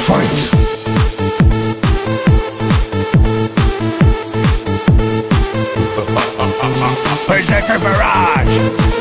Berserker Barrage.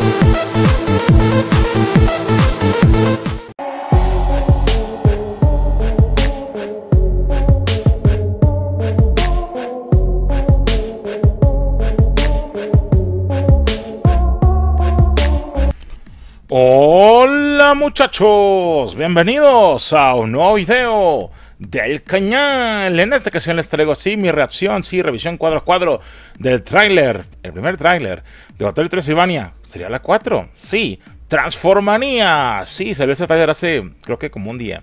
Hola muchachos, bienvenidos a un nuevo video del canal. En esta ocasión les traigo así mi reacción, revisión cuadro a cuadro del tráiler, el primer tráiler de Hotel Transilvania. ¿Sería la 4? Sí, Transformanía. Sí, salió este tráiler hace creo que como un día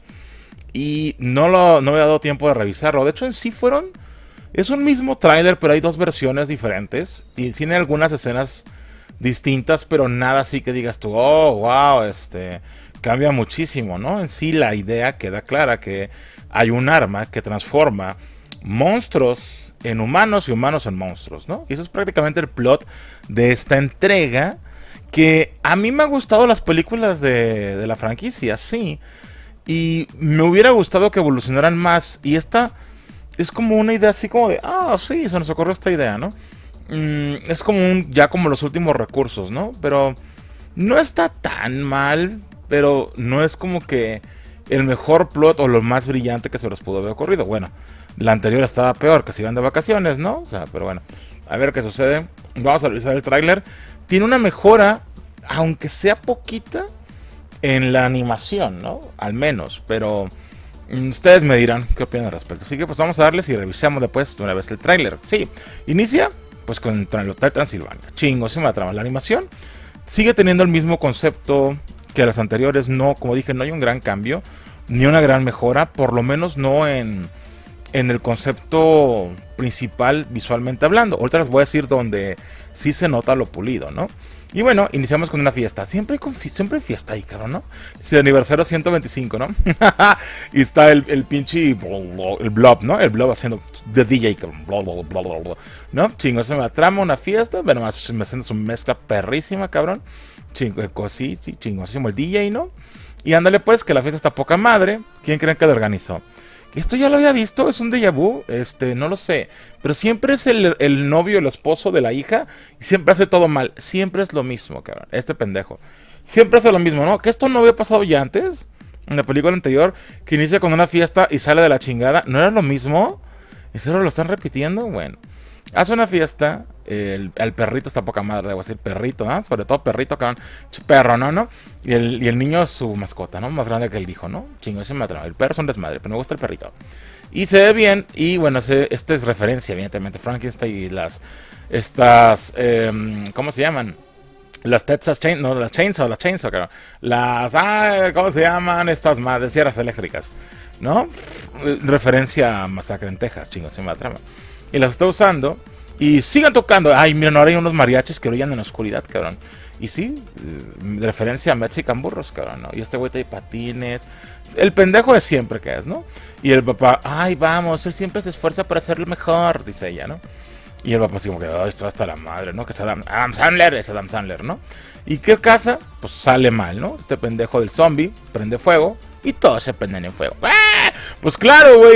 y no me había dado tiempo de revisarlo. De hecho en sí es un mismo tráiler, pero hay dos versiones diferentes y tiene algunas escenas distintas, pero nada así que digas tú, oh, wow, cambia muchísimo, ¿no? En sí la idea queda clara, que hay un arma que transforma monstruos en humanos y humanos en monstruos, ¿no? Y eso es prácticamente el plot de esta entrega, que a mí me han gustado las películas de la franquicia, sí, y me hubiera gustado que evolucionaran más, y esta es como una idea así como de, sí, se nos ocurrió esta idea, ¿no? Es como ya como los últimos recursos, ¿no? Pero no está tan mal, pero no es como que el mejor plot o lo más brillante que se les pudo haber ocurrido. Bueno, la anterior estaba peor, que se iban de vacaciones, ¿no? O sea, pero bueno, a ver qué sucede. Vamos a revisar el tráiler. Tiene una mejora, aunque sea poquita, en la animación, ¿no? Al menos, pero ustedes me dirán qué opinan al respecto. Así que pues vamos a darles y revisamos después de una vez el tráiler. Sí, inicia pues con el Hotel Transilvania. Chingosísima trama. La animación sigue teniendo el mismo concepto que las anteriores. No, como dije, no hay un gran cambio, ni una gran mejora, por lo menos no en el concepto principal visualmente hablando. Ahorita les voy a decir donde sí se nota lo pulido, ¿no? Y bueno, iniciamos con una fiesta. Siempre hay fiesta ahí, cabrón, ¿no? Sí, aniversario 125, ¿no? Y está el pinche, el Blob, ¿no? El Blob haciendo de DJ, cabrón. ¿No? Chingo, se me trama una fiesta. Bueno, más me haciendo su mezcla perrísima, cabrón. Chingo, sí, chingosísimo el DJ, ¿no? Y ándale pues, que la fiesta está poca madre. ¿Quién creen que la organizó? Esto ya lo había visto, es un déjà vu, no lo sé, pero siempre es el novio, el esposo de la hija, y siempre hace todo mal, siempre es lo mismo, cabrón, este pendejo, siempre hace lo mismo, ¿no? Que esto no había pasado ya antes, en la película anterior, que inicia con una fiesta y sale de la chingada, ¿no era lo mismo? ¿En serio lo están repitiendo? Bueno, hace una fiesta, el perrito está poca madre, debo decir, perrito, ¿no? Sobre todo perrito, cabrón, perro, ¿no? Y el niño es su mascota, ¿no? Más grande que el hijo, ¿no? Chingo, ese me atrapa. El perro es un desmadre, pero me gusta el perrito. Y se ve bien, y bueno, esta es referencia, evidentemente, Frankenstein y estas, ¿cómo se llaman? Las Texas Chainsaw, las Chainsaw, claro. ¿Cómo se llaman? Estas madres, sierras eléctricas, ¿no? Referencia a Masacre en Texas, chingo, se me atrapa. Y las está usando. Y sigan tocando. Ay, miren, ahora hay unos mariachis que brillan en la oscuridad, cabrón. Y sí, referencia a Mexican Burros, cabrón, ¿no? Y este güey trae patines. El pendejo de siempre que es, ¿no? Y el papá, ay, vamos, él siempre se esfuerza para hacerlo mejor, dice ella, ¿no? Y el papá así como que, oh, esto va hasta la madre, ¿no? Que es Adam Sandler, ¿no? ¿Y qué casa? Pues sale mal, ¿no? Este pendejo del zombie prende fuego y todos se prenden en fuego. ¡Ah! Pues claro, güey,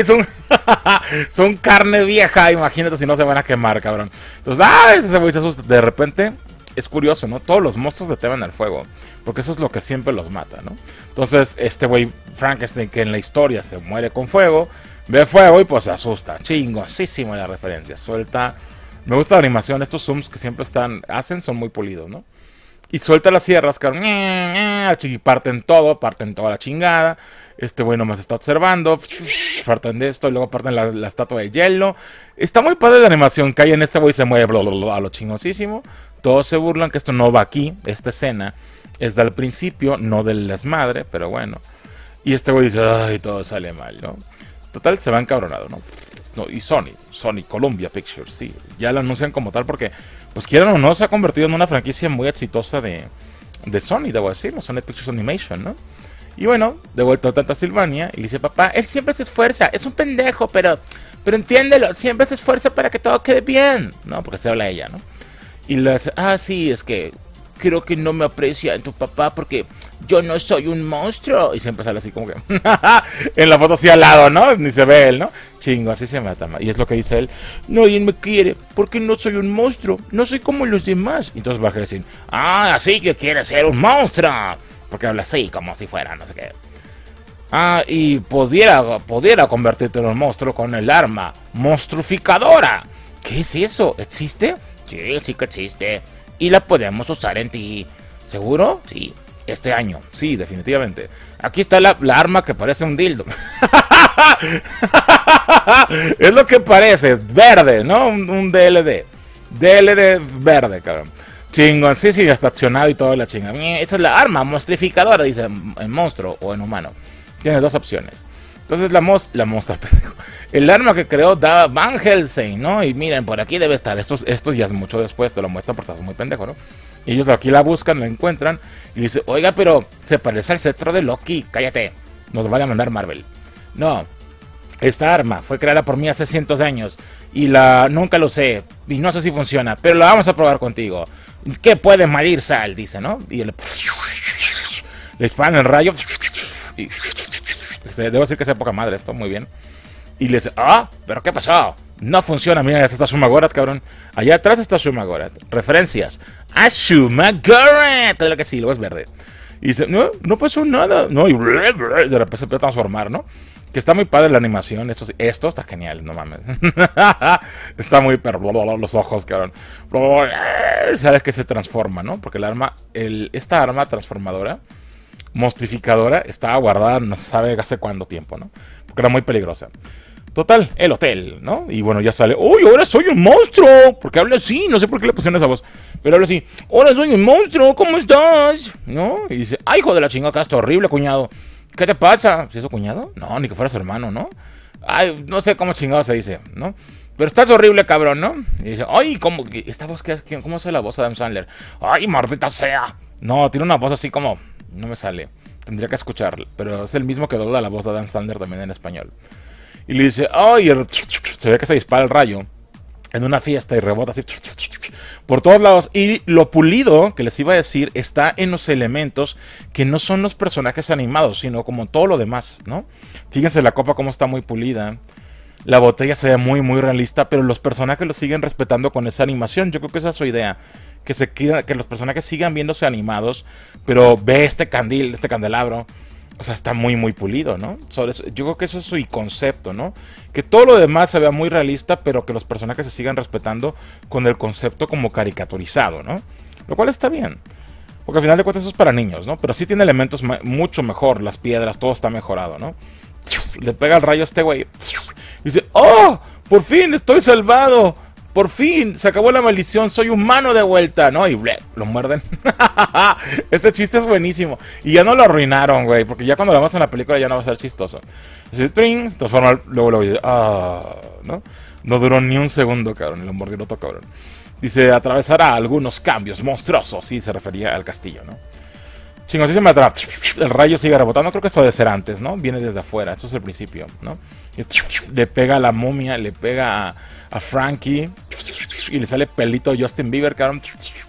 son carne vieja, imagínate si no se van a quemar, cabrón. Entonces, ese güey se asusta. De repente, es curioso, ¿no? Todos los monstruos le temen al fuego, porque eso es lo que siempre los mata, ¿no? Entonces, este güey, Frankenstein, que en la historia se muere con fuego, ve fuego y pues se asusta. Chingosísimo la referencia. Suelta. Me gusta la animación, estos zooms que siempre hacen son muy pulidos, ¿no? Y suelta las sierras, cabrón. Parten toda la chingada. Este güey nomás está observando. Parten de esto y luego parten la estatua de hielo. Está muy padre la animación. Cae en este güey y se mueve a lo chingosísimo. Todos se burlan que esto no va aquí. Esta escena es del principio, no del desmadre, pero bueno. Y este güey dice, ay, todo sale mal, ¿no? Total, se va encabronado, ¿no? Y Sony, Columbia Pictures, sí, ya la anuncian como tal porque, pues quieran o no, se ha convertido en una franquicia muy exitosa de Sony, debo decirlo, Sony Pictures Animation, ¿no? Y bueno, de vuelta a Transilvania, y le dice, papá, él siempre se esfuerza, es un pendejo, pero entiéndelo, siempre se esfuerza para que todo quede bien, ¿no? Porque se habla ella, ¿no? Y le dice, sí, es que creo que no me aprecia en tu papá porque yo no soy un monstruo. Y siempre sale así como que en la foto así al lado, ¿no? Ni se ve él, ¿no? Chingo, así se mata. Y es lo que dice él: nadie me quiere porque no soy un monstruo, no soy como los demás. Y entonces va a decir: ah, así que quieres ser un monstruo, porque habla así, como si fuera, no sé qué. Ah, y pudiera convertirte en un monstruo con el arma monstruificadora. ¿Qué es eso? ¿Existe? Sí, sí que existe. Y la podemos usar en ti. ¿Seguro? Sí. Este año. Sí, definitivamente. Aquí está la arma que parece un dildo. Es lo que parece. Verde, ¿no? Un DLD. DLD verde, cabrón. Chingón. Sí, sí, está accionado y todo la chinga. Esta es la arma monstruificadora, dice, en monstruo o en humano. Tiene dos opciones. Entonces la monstrua, pendejo. El arma que creó Van Helsing, ¿no? Y miren, por aquí debe estar. Estos ya es mucho después, te lo muestran porque estás muy pendejo, ¿no? Y ellos aquí la buscan, la encuentran y dicen: oiga, pero se parece al cetro de Loki. Cállate, nos va a mandar Marvel. No, esta arma fue creada por mí hace cientos de años y nunca lo usé y no sé si funciona, pero la vamos a probar contigo. ¿Qué puede medir sal? Dice, ¿no? Y le disparan el rayo y debo decir que es época madre esto, muy bien. Y le dice: ah, ¿pero qué pasó? No funciona. Mira, esta está Shumagorat, cabrón. Allá atrás está Shumagorat. Referencias a Shumagorat. Claro que sí, luego es verde. Y dice: no pasó nada. No, y de repente se puede transformar, ¿no? Que está muy padre la animación. Esto está genial, no mames. Está muy perro. Los ojos, cabrón. Sabes que se transforma, ¿no? Porque esta arma transformadora, monstrificadora, estaba guardada no sabe hace cuánto tiempo, ¿no? Porque era muy peligrosa. Total, el hotel, ¿no? Y bueno, ya sale: uy, ahora soy un monstruo. Porque habla así, no sé por qué le pusieron esa voz, pero habla así: hola, soy un monstruo, ¿cómo estás? ¿No? Y dice: ay, hijo de la chingada, está horrible, cuñado. ¿Qué te pasa? ¿Si es su cuñado? No, ni que fuera su hermano, ¿no? Ay, no sé cómo chingado se dice, ¿no? Pero estás horrible, cabrón, ¿no? Y dice: ay, ¿cómo? ¿Esta voz cómo hace la voz de Adam Sandler? Ay, maldita sea. No, tiene una voz así como... no me sale. Tendría que escucharla. Pero es el mismo que dobla la voz de Adam Sandler también en español. Y le dice: ay, se ve que se dispara el rayo en una fiesta y rebota así por todos lados. Y lo pulido que les iba a decir está en los elementos que no son los personajes animados, sino como todo lo demás, ¿no? Fíjense la copa como está muy pulida. La botella se ve muy, muy realista, pero los personajes lo siguen respetando con esa animación. Yo creo que esa es su idea. Que los personajes sigan viéndose animados, pero ve este candelabro. O sea, está muy, muy pulido, ¿no? Yo creo que eso es su concepto, ¿no? Que todo lo demás se vea muy realista, pero que los personajes se sigan respetando con el concepto como caricaturizado, ¿no? Lo cual está bien. Porque al final de cuentas eso es para niños, ¿no? Pero sí tiene elementos mucho mejor. Las piedras, todo está mejorado, ¿no? Le pega el rayo a este güey. Y dice: ¡oh! ¡Por fin estoy salvado! ¡Por fin! Se acabó la maldición. Soy humano de vuelta, ¿no? Y lo muerden. Este chiste es buenísimo. Y ya no lo arruinaron, güey. Porque ya cuando lo vemos en la película ya no va a ser chistoso. Dice: ¡tring! Se transforma. Luego dice: ¡ah! ¿No? No duró ni un segundo, cabrón. Y lo mordió el otro cabrón. Dice: atravesará algunos cambios monstruosos. Sí, se refería al castillo, ¿no? Chingosísima trap. El rayo sigue rebotando. Creo que eso debe ser antes, ¿no? Viene desde afuera. Esto es el principio, ¿no? Y le pega a la momia. Le pega a Frankie. Y le sale pelito a Justin Bieber, cabrón.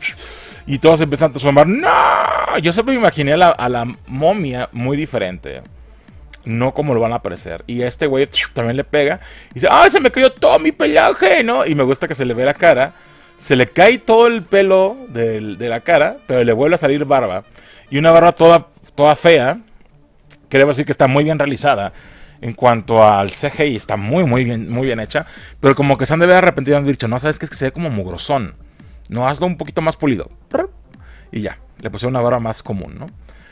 Y todos empiezan a transformar. ¡No! Yo siempre me imaginé a la momia muy diferente. No como lo van a aparecer. Y este güey también le pega. Y dice: ¡ay, se me cayó todo mi pelaje! ¿No? Y me gusta que se le ve la cara. Se le cae todo el pelo de la cara. Pero le vuelve a salir barba. Y una barba toda fea. Que debo decir que está muy bien realizada. En cuanto al CGI, está muy bien hecha. Pero como que se han de ver arrepentido y han dicho: no, ¿sabes qué? Es que se ve como mugrosón. No, hazlo un poquito más pulido. Y ya, le pusieron una barba más común, ¿no?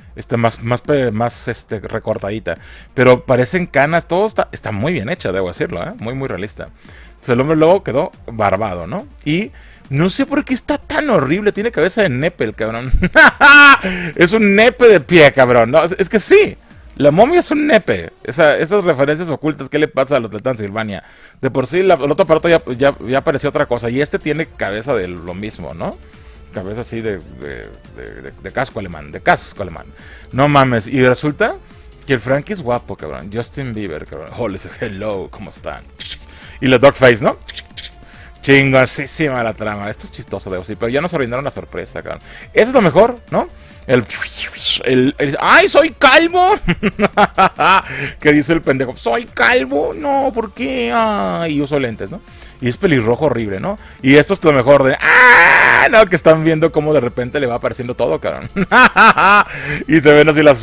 Más recortadita. Pero parecen canas, todo está muy bien hecha, debo decirlo, ¿eh? Muy realista. Entonces el hombre lobo quedó barbado, ¿no? Y no sé por qué está tan horrible. Tiene cabeza de nepe el cabrón. Es un nepe de pie, cabrón. No, es que sí. La momia es un nepe. Esas referencias ocultas, ¿qué le pasa a los de Transilvania? De por sí, el otro aparato ya parecía otra cosa. Y este tiene cabeza de lo mismo, ¿no? Cabeza así de casco alemán. De casco alemán. No mames. Y resulta que el Frankie es guapo, cabrón. Justin Bieber, cabrón. Oh, le dice: hello, ¿cómo están? Y la Dogface, ¿no? Chingosísima la trama. Esto es chistoso, debo decir. Pero ya nos arruinaron la sorpresa, cabrón. Eso es lo mejor, ¿no? ¡Ay, soy calvo! ¿Qué dice el pendejo? ¿Soy calvo? No, ¿por qué? Ay, uso lentes, ¿no? Y es pelirrojo horrible, ¿no? Y esto es lo mejor de... ¡Ah! No, que están viendo cómo de repente le va apareciendo todo, cabrón. Y se ven así las...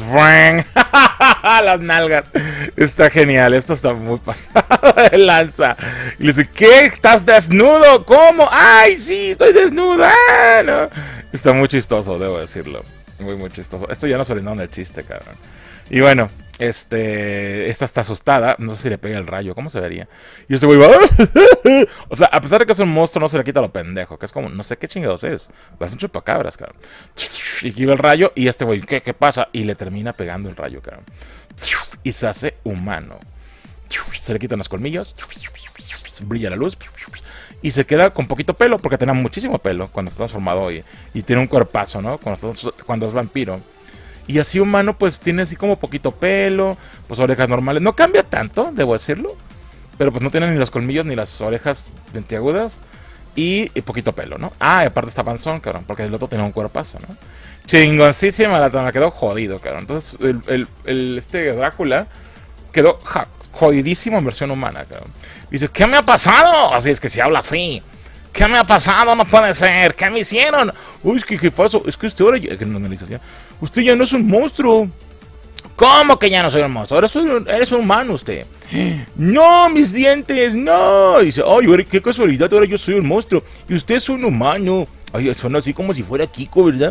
las nalgas. Está genial, esto está muy pasado de lanza. Y le dice, ¿qué? ¿Estás desnudo? ¿Cómo? ¡Ay, sí, estoy desnuda! No. Está muy chistoso, debo decirlo. Muy, muy chistoso. Esto ya no se le da en el chiste, cabrón. Y bueno, esta está asustada. No sé si le pega el rayo. ¿Cómo se vería? Y este güey va... O sea, a pesar de que es un monstruo, no se le quita lo pendejo. Que es como... No sé qué chingados es. Es un chupacabras, cabrón. Y aquí va el rayo. Y este güey... ¿Qué pasa? Y le termina pegando el rayo, cabrón. Y se hace humano. Se le quitan los colmillos. Brilla la luz. Y se queda con poquito pelo. Porque tenía muchísimo pelo cuando está transformado. Y tiene un cuerpazo, ¿no? Cuando es vampiro. Y así humano, pues tiene así como poquito pelo, pues orejas normales. No cambia tanto, debo decirlo. Pero pues no tiene ni los colmillos ni las orejas venteagudas. Y poquito pelo, ¿no? Aparte está panzón, cabrón, porque el otro tenía un cuerpazo, ¿no? Chingoncísima la trama, quedó jodido, cabrón. Entonces, este Drácula quedó jodidísimo en versión humana, cabrón. Dice, ¿qué me ha pasado? Así es que se habla así. ¿Qué me ha pasado? No puede ser. ¿Qué me hicieron? Uy, es que jefazo. Es que usted ahora ya... Usted ya no es un monstruo. ¿Cómo que ya no soy un monstruo? Eres un humano usted. No, mis dientes, no. Dice, ay, qué casualidad, ahora yo soy un monstruo. Y usted es un humano. Ay, suena así como si fuera Kiko, ¿verdad?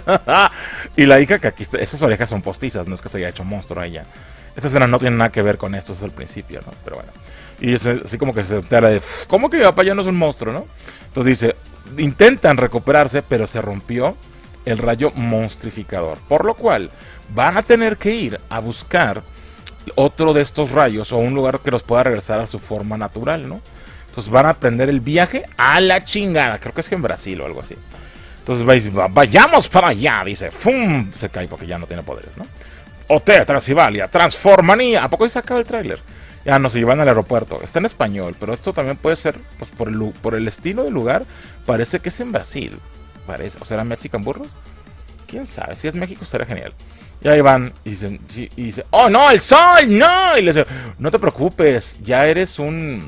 Y la hija que aquí está, esas orejas son postizas, no es que se haya hecho monstruo a ella. Esta escena no tiene nada que ver con esto, eso es al principio, ¿no? Pero bueno. Y es así como que se entera de, ¿cómo que mi papá ya no es un monstruo, no? Entonces dice, intentan recuperarse, pero se rompió el rayo monstrificador. Por lo cual, van a tener que ir a buscar otro de estos rayos o un lugar que los pueda regresar a su forma natural, ¿no? Entonces van a aprender el viaje a la chingada. Creo que es que en Brasil o algo así. Entonces vayamos para allá, dice. ¡Fum! Se cae porque ya no tiene poderes, ¿no? Hotel Transilvania, Transformanía. ¿A poco se acaba el tráiler? Ya no se llevan al aeropuerto. Está en español, pero esto también puede ser, pues por el estilo del lugar, parece que es en Brasil. Parece. ¿O será Mexican Burros? ¿Quién sabe? Si es México estaría genial. Y ahí van y dicen, ¡oh no, el sol! ¡No! Y le dicen, no te preocupes, ya eres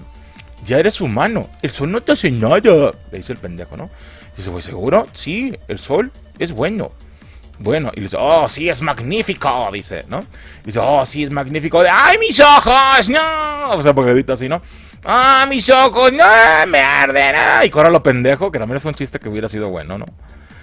humano. El sol no te hace nada. Le dice el pendejo, ¿no? Y dice, ¿voy seguro? Sí, el sol es bueno. Bueno, y le dice, oh, sí, es magnífico, dice, ¿no? Y dice, oh, sí, es magnífico. ¡Ay, mis ojos! ¡No! O sea, porque grita así, ¿no? ¡Ah, mis ojos! ¡No! ¡Me arden! ¡Ah! Y corre lo pendejo, que también es un chiste que hubiera sido bueno, ¿no?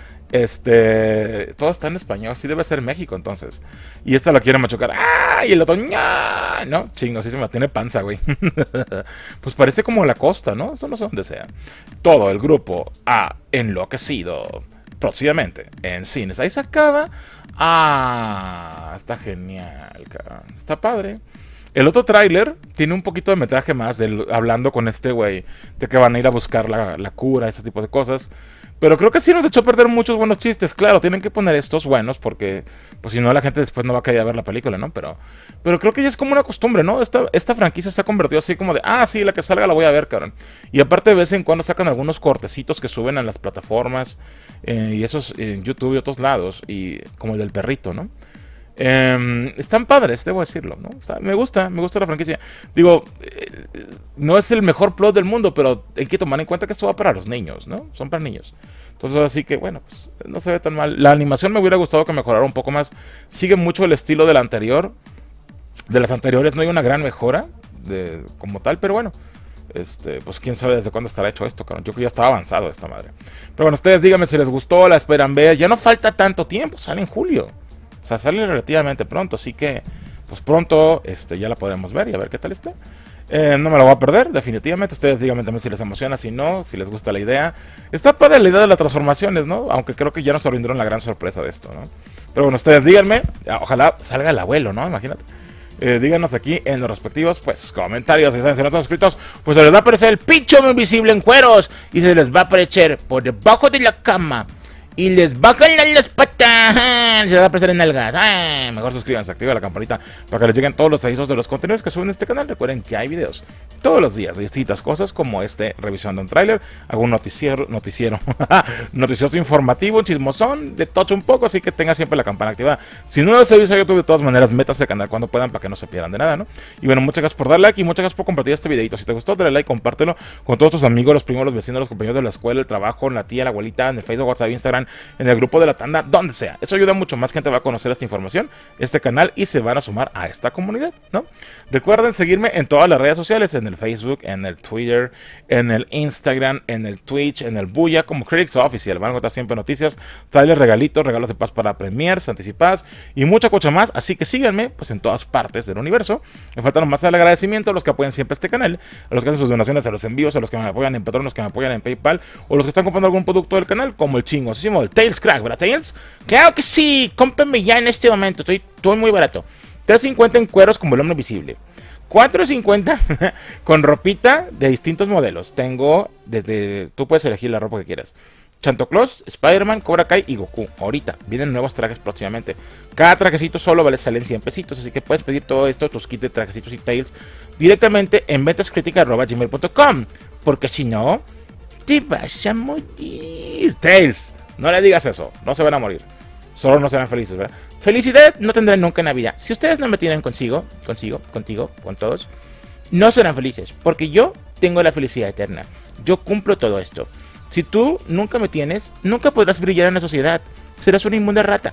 Todo está en español, así debe ser México, entonces. Y esta la quiere machucar. ¡Ah! Y el otro, ¡no! ¿No? Chingo, sí se me tiene panza, güey. Pues parece como la costa, ¿no? Eso no sé dónde sea. Todo el grupo ha enloquecido. Próximamente en cines. Ahí se acaba. Está genial, cabrón. Está padre. El otro tráiler tiene un poquito de metraje más hablando con este güey de que van a ir a buscar la cura, ese tipo de cosas. Pero creo que sí nos echó a perder muchos buenos chistes. Claro, tienen que poner estos buenos porque pues si no la gente después no va a querer ver la película, ¿no? Pero creo que ya es como una costumbre, ¿no? Esta franquicia se ha convertido así como de, sí, la que salga la voy a ver, cabrón. Y aparte de vez en cuando sacan algunos cortecitos que suben a las plataformas y esos en YouTube y otros lados, y como el del perrito, ¿no? Están padres, debo decirlo, ¿no? Me gusta la franquicia. Digo, no es el mejor plot del mundo, pero hay que tomar en cuenta que esto va para los niños, ¿no? Son para niños. Entonces, así que, bueno, pues no se ve tan mal. La animación me hubiera gustado que mejorara un poco más. Sigue mucho el estilo de la anterior. De las anteriores no hay una gran mejora como tal, pero bueno. Pues quién sabe desde cuándo estará hecho esto, cabrón. Yo creo que ya estaba avanzado esta madre. Pero bueno, ustedes díganme si les gustó, la esperan ver. Ya no falta tanto tiempo, sale en julio. O sea, sale relativamente pronto, así que pues pronto ya la podremos ver y a ver qué tal está. No me lo voy a perder, definitivamente. Ustedes díganme también si les emociona, si no, si les gusta la idea. Está padre la idea de las transformaciones, ¿no? Aunque creo que ya nos rindieron la gran sorpresa de esto, ¿no? Pero bueno, ustedes díganme, ojalá salga el abuelo, ¿no? Imagínate. Díganos aquí en los respectivos, pues, comentarios. Si están suscritos, pues se les va a aparecer el pincho invisible en cueros y se les va a aparecer por debajo de la cama y les bajan las patas Se va a apreciar en nalgas. Mejor suscríbanse, activa la campanita para que les lleguen todos los avisos de los contenidos que suben en este canal. Recuerden que hay videos todos los días de distintas cosas como revisión de un tráiler, hago un noticiero, noticioso informativo, un chismosón, de tocho un poco, así que tenga siempre la campana activada. Si no los avisa a YouTube, de todas maneras, métase al canal cuando puedan para que no se pierdan de nada, ¿no? Y bueno, muchas gracias por dar like y muchas gracias por compartir este videito. Si te gustó, dale like, compártelo con todos tus amigos, los primos, los vecinos, los compañeros de la escuela, el trabajo, la tía, la abuelita, en el Facebook, WhatsApp, Instagram, en el grupo de la tanda, donde sea. Eso ayuda mucho, más gente va a conocer esta información, este canal, y se van a sumar a esta comunidad, ¿no? Recuerden seguirme en todas las redes sociales, en el Facebook, en el Twitter, en el Instagram, en el Twitch, en el Buya, como Critics Oficial. Van a encontrar siempre noticias, trailers, regalitos, regalos de paz para premiers, anticipadas y mucha cosa más. Así que síganme pues en todas partes del universo. Me falta nomás el agradecimiento a los que apoyan siempre este canal, a los que hacen sus donaciones, a los envíos, a los que me apoyan en Patreon, a los que me apoyan en PayPal, o los que están comprando algún producto del canal, como el chingosísimo del Tails Crack, ¿verdad, Tails? Claro que sí, cómprenme ya en este momento, estoy muy barato. 3.50 en cueros como el hombre invisible. 4.50 con ropita de distintos modelos. Tengo tú puedes elegir la ropa que quieras. Santa Claus, Spider-Man, Cobra Kai y Goku. Ahorita vienen nuevos trajes próximamente. Cada trajecito solo salen 100 pesitos. Así que puedes pedir todo esto, tus kits de trajecitos y tails, directamente en ventascritica@gmail.com. Porque si no, te vas a morir. Tails, no le digas eso. No se van a morir. Solo no serán felices, ¿verdad? Felicidad no tendrán nunca en Navidad. Si ustedes no me tienen contigo, con todos, no serán felices. Porque yo tengo la felicidad eterna. Yo cumplo todo esto. Si tú nunca me tienes, nunca podrás brillar en la sociedad. Serás una inmunda rata.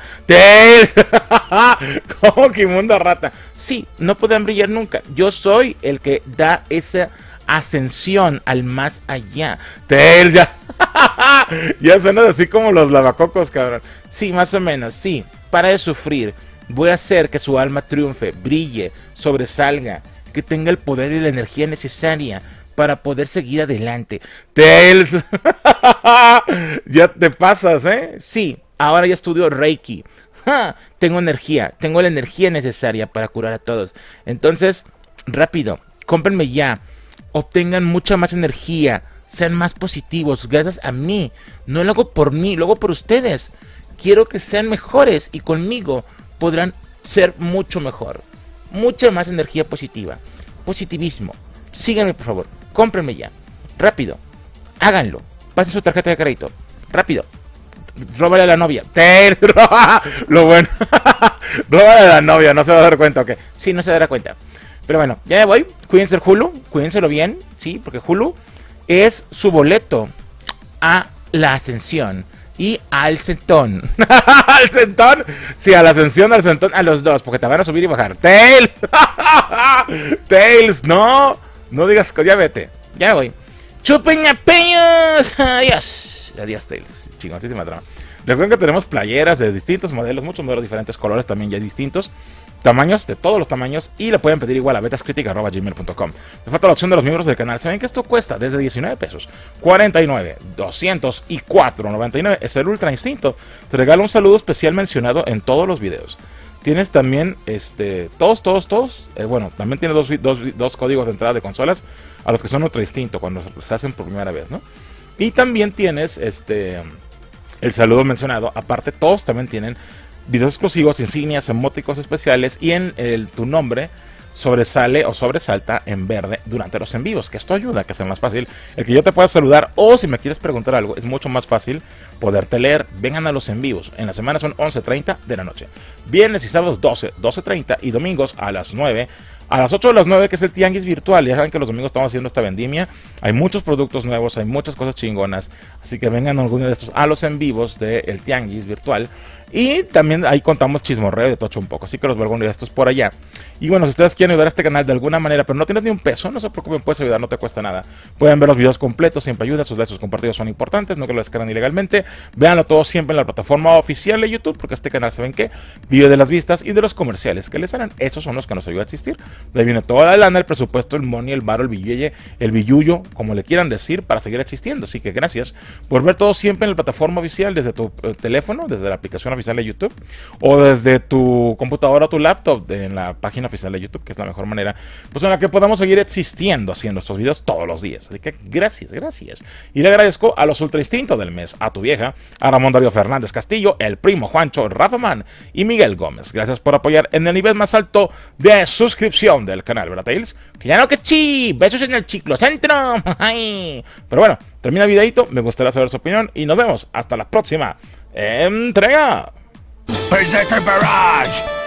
¿Cómo que inmunda rata? Sí, no podrán brillar nunca. Yo soy el que da esa ascensión al más allá. Tails, ya. Ya suenas así como los lavacocos, cabrón. Sí, más o menos, sí. Para de sufrir. Voy a hacer que su alma triunfe, brille, sobresalga, que tenga el poder y la energía necesaria para poder seguir adelante. Tails. Ya te pasas, ¿eh? Sí, ahora ya estudio Reiki. Tengo energía, tengo la energía necesaria para curar a todos. Entonces, rápido, cómprenme ya. Obtengan mucha más energía. Sean más positivos, gracias a mí. No lo hago por mí, lo hago por ustedes. Quiero que sean mejores y conmigo podrán ser mucho mejor. Mucha más energía positiva. Positivismo. Síganme, por favor. Cómprenme ya. Rápido. Háganlo. Pasen su tarjeta de crédito. Rápido. Róbale a la novia. Lo bueno. Róbale a la novia. No se va a dar cuenta, ¿ok? Sí, no se dará cuenta. Pero bueno, ya me voy. Cuídense el Hulu. Cuídenselo bien. Sí, porque Hulu es su boleto a la ascensión y al centón. ¿Al centón? Sí, a la ascensión, al centón, a los dos, porque te van a subir y bajar. Tails. Tails, no digas, ya vete, ya voy. Chupen a peños. Adiós. Adiós, Tails. Chingoncísima trama. Recuerden que tenemos playeras de distintos modelos, muchos modelos diferentes, colores también ya distintos, tamaños, de todos los tamaños, y la pueden pedir igual a ventascritica@gmail.com. Me falta la opción de los miembros del canal. Saben que esto cuesta desde 19 pesos, 49, 200 y 4.99. Es el Ultra Instinto. Te regalo un saludo especial mencionado en todos los videos. Tienes también, todos, bueno, también tiene dos códigos de entrada de consolas a los que son Ultra Instinto cuando se hacen por primera vez, ¿no? Y también tienes, el saludo mencionado. Aparte, todos también tienen videos exclusivos, insignias, emóticos especiales, y tu nombre sobresale o sobresalta en verde durante los en vivos, que esto ayuda a que sea más fácil el que yo te pueda saludar, o si me quieres preguntar algo, es mucho más fácil poderte leer. Vengan a los en vivos. En la semana son 11:30 de la noche, viernes y sábados 12:30, y domingos a las 9, a las 8 de las 9, que es el tianguis virtual. Ya saben que los domingos estamos haciendo esta vendimia. Hay muchos productos nuevos, hay muchas cosas chingonas, así que vengan algunos de estos a los en vivos del tianguis virtual. Y también ahí contamos chismorreo de tocho un poco, así que los vuelvo a estos por allá. Y bueno, si ustedes quieren ayudar a este canal de alguna manera, pero no tienes ni un peso, no se preocupen, puedes ayudar, no te cuesta nada. Pueden ver los videos completos, siempre ayuda, sus likes, sus compartidos son importantes, no que lo descarguen ilegalmente. Véanlo todo siempre en la plataforma oficial de YouTube, porque este canal, ¿saben qué? Vive de las vistas y de los comerciales que les harán. Esos son los que nos ayudan a existir. De ahí viene toda la lana, el presupuesto, el money, el varo, el billete, el billullo, como le quieran decir, para seguir existiendo. Así que gracias por ver todo siempre en la plataforma oficial, desde tu teléfono, desde la aplicación oficial de YouTube, o desde tu computadora o tu laptop, en la página oficial de YouTube, que es la mejor manera pues en la que podamos seguir existiendo haciendo estos videos todos los días. Así que gracias. Y le agradezco a los ultra instintos del mes, a tu vieja, a Ramón Darío Fernández Castillo, el primo Juancho, Rafa Man y Miguel Gómez. Gracias por apoyar en el nivel más alto de suscripción del canal, ¿verdad, Tails? Que ya no, que chi, besos en el chiclocentro. Pero bueno, termina el videito, me gustaría saber su opinión y nos vemos hasta la próxima entrega. Berserker Barrage!